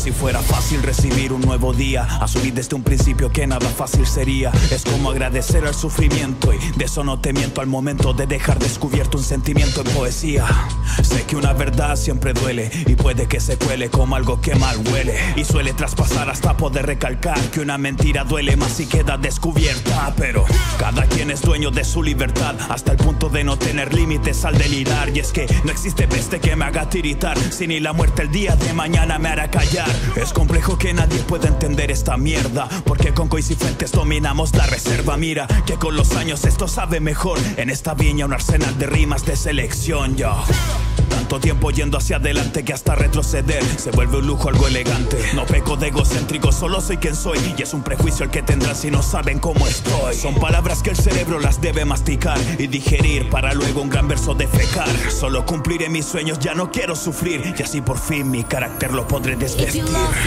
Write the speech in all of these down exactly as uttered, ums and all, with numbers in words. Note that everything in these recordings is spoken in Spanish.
Si fuera fácil recibir un nuevo día, asumir desde un principio que nada fácil sería. Es como agradecer al sufrimiento, y de eso no te miento al momento de dejar descubierto un sentimiento en poesía. Sé que una verdad siempre duele, y puede que se cuele como algo que mal huele, y suele traspasar hasta poder recalcar que una mentira duele más si queda descubierta. Pero cada quien es dueño de su libertad, hasta el punto de no tener límites al delirar. Y es que no existe peste que me haga tiritar, si ni la muerte el día de mañana me hará callar. Es complejo que nadie pueda entender esta mierda, porque con coincidentes dominamos la reserva. Mira que con los años esto sabe mejor, en esta viña un arsenal de rimas de selección. Yo tanto tiempo yendo hacia adelante que hasta retroceder se vuelve un lujo, algo elegante. No peco de egocéntrico, solo soy quien soy, y es un prejuicio el que tendrán si no saben cómo estoy. Son palabras que el cerebro las debe masticar y digerir para luego un gran verso defecar. Solo cumpliré mis sueños, ya no quiero sufrir, y así por fin mi carácter lo podré desvestir.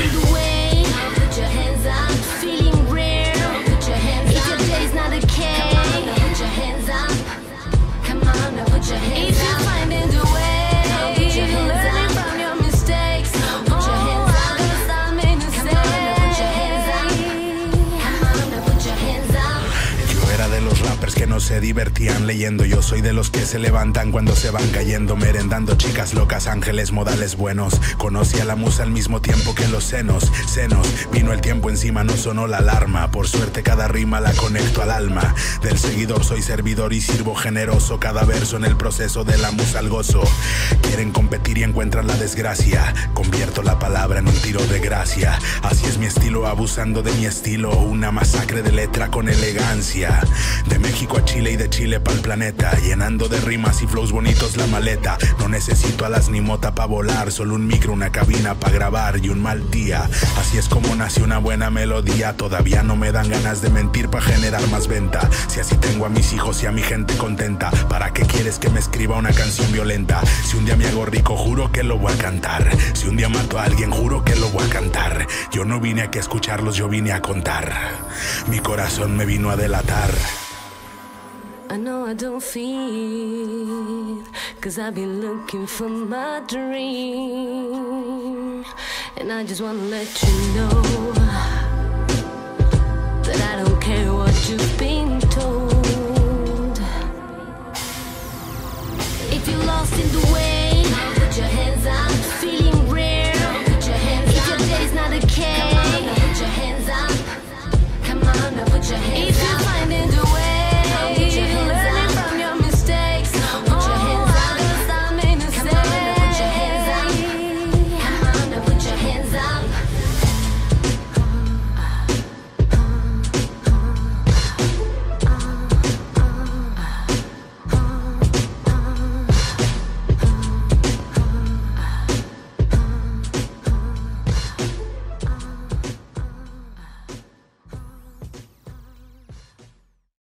Que no se divertían leyendo, yo soy de los que se levantan cuando se van cayendo, merendando chicas locas, ángeles modales buenos. Conocí a la musa al mismo tiempo que los senos, senos. Vino el tiempo encima, no sonó la alarma. Por suerte cada rima la conecto al alma. Del seguidor soy servidor y sirvo generoso. Cada verso en el proceso de la musa al gozo. Quieren competir y encuentran la desgracia. Convierto la palabra en un tiro de gracia. Así es mi estilo, abusando de mi estilo. Una masacre de letra con elegancia. De México a Chile y de Chile pa'l planeta, llenando de rimas y flows bonitos la maleta. No necesito alas ni mota pa' volar, solo un micro, una cabina pa' grabar y un mal día. Así es como nace una buena melodía. Todavía no me dan ganas de mentir pa' generar más venta. Si así tengo a mis hijos y a mi gente contenta, ¿para qué quieres que me escriba una canción violenta? Si un día me hago rico, juro que lo voy a cantar. Si un día mato a alguien, juro que lo voy a cantar. Yo no vine aquí a escucharlos, yo vine a contar. Mi corazón me vino a delatar. I know I don't feel, cause I've been looking for my dream, and I just wanna let you know